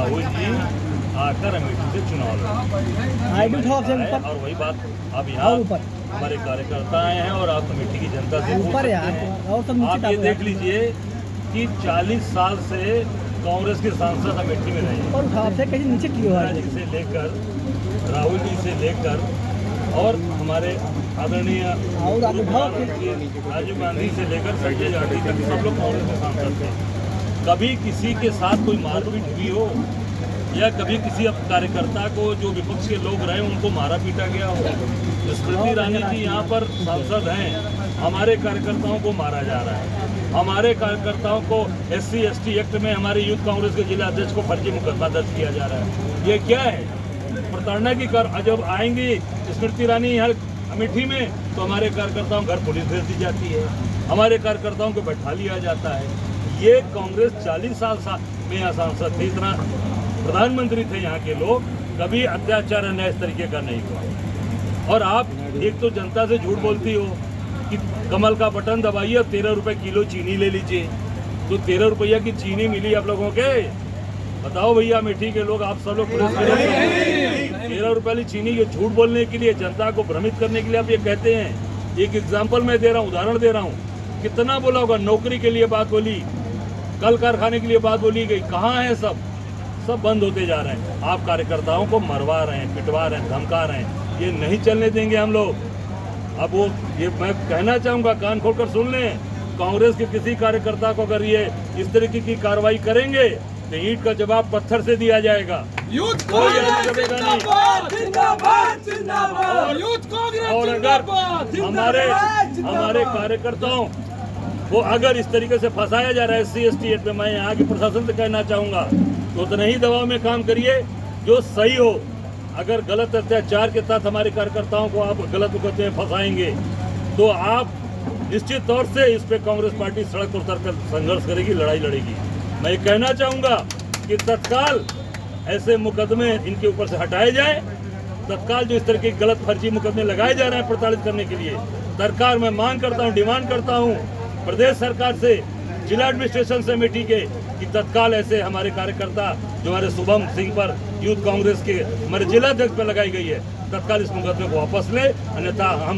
राहुल जी आकर अमेठी से चुनाव लड़े और वही बात अब यहाँ हमारे कार्यकर्ता आए हैं और आप अमेठी की जनता से पूछ सकते हैं। आप ये देख लीजिए कि 40 साल से कांग्रेस के सांसद अमेठी में रहे और आपसे कहीं नीचे क्यों है जी से लेकर राहुल जी से लेकर और हमारे आदरणीय राजीव गांधी से लेकर संजय गांधी तक सब लोग कांग्रेस के सांसद थे। कभी किसी के साथ कोई मारपीट हुई हो या कभी किसी कार्यकर्ता को जो विपक्ष के लोग रहे उनको मारा पीटा गया हो? स्मृति ईरानी जी यहाँ पर सांसद हैं, हमारे कार्यकर्ताओं को मारा जा रहा है। हमारे कार्यकर्ताओं को SC ST एक्ट में हमारे यूथ कांग्रेस के जिला अध्यक्ष को फर्जी मुकदमा दर्ज किया जा रहा है। ये क्या है? प्रताड़ना की जब आएंगी स्मृति ईरानी यहाँ अमेठी में तो हमारे कार्यकर्ताओं घर पुलिस भेज दी जाती है, हमारे कार्यकर्ताओं को बैठा लिया जाता है। ये कांग्रेस 40 साल में यहाँ सांसद थे, इतना प्रधानमंत्री थे यहाँ के लोग, कभी अत्याचार अन्याय इस तरीके का नहीं हुआ। और आप एक तो जनता से झूठ बोलती हो कि कमल का बटन दबाइए और 13 रुपये किलो चीनी ले लीजिए। तो 13 रुपया की चीनी मिली आप लोगों के? बताओ भैया अमेठी के लोग, आप सब लोग 13 रुपये वाली चीनी के झूठ बोलने के लिए, जनता को भ्रमित करने के लिए आप ये कहते हैं। एक एग्जाम्पल मैं दे रहा हूँ, उदाहरण दे रहा हूँ। कितना बोला होगा, नौकरी के लिए बात बोली, कल कारखाने के लिए बात बोली गई, कहाँ है? सब बंद होते जा रहे हैं। आप कार्यकर्ताओं को मरवा रहे हैं, पिटवा रहे हैं, धमका रहे हैं। ये नहीं चलने देंगे हम लोग। अब वो ये मैं कहना चाहूँगा, कान खोलकर सुन लें, कांग्रेस के किसी कार्यकर्ता को अगर ये इस तरीके की कार्रवाई करेंगे तो ईंट का जवाब पत्थर से दिया जाएगा। और अगर हमारे कार्यकर्ताओं वो अगर इस तरीके से फंसाया जा रहा है SC ST एक्ट में, मैं यहाँ के प्रशासन से कहना चाहूँगा तो उतना ही दबाव में काम करिए जो सही हो। अगर गलत अत्याचार के साथ हमारे कार्यकर्ताओं को आप गलत मुकदमे में फंसाएंगे तो आप निश्चित तौर से इस पे कांग्रेस पार्टी सड़क पर उतर कर संघर्ष करेगी, लड़ाई लड़ेगी। मैं ये कहना चाहूँगा कि तत्काल ऐसे मुकदमे इनके ऊपर से हटाए जाए। तत्काल जो इस तरह के गलत फर्जी मुकदमे लगाए जा रहे हैं प्रताड़ित करने के लिए, सरकार मैं मांग करता हूँ, डिमांड करता हूँ प्रदेश सरकार से, जिला एडमिनिस्ट्रेशन से अमेठी के, कि तत्काल ऐसे हमारे कार्यकर्ता जो हमारे शुभम सिंह पर यूथ कांग्रेस के हमारे जिला अध्यक्ष पर लगाई गई है, तत्काल इस मुकदमे को वापस ले, अन्यथा हम